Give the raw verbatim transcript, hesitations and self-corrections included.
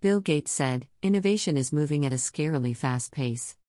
Bill Gates said, innovation is moving at a scarily fast pace.